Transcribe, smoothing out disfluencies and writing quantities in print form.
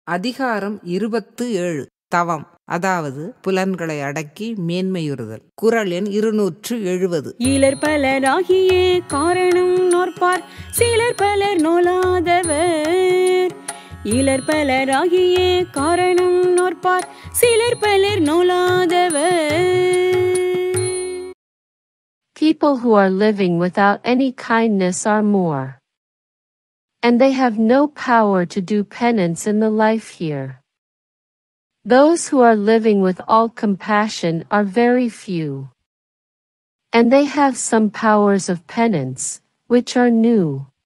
அதிகாரம் 27 தவம், அதாவது புலன்களை அடக்கி மேன்மையுறுதல். குறள் எண் 270. இலர் பலராகிய காரணம் நோற்பார் சிலர் பலர் நோலாதவர். இலர் பலராகிய காரணம் நோற்பார் சிலர் பலர் நோலாதவர். People who are living without any kindness are more, and they have no power to do penance in the life here. Those who are living with all compassion are very few, and they have some powers of penance, which are new.